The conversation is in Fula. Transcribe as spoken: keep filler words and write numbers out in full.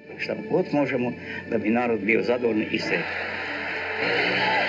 šta god možemo da bi narod bio zadovoljni i sretan.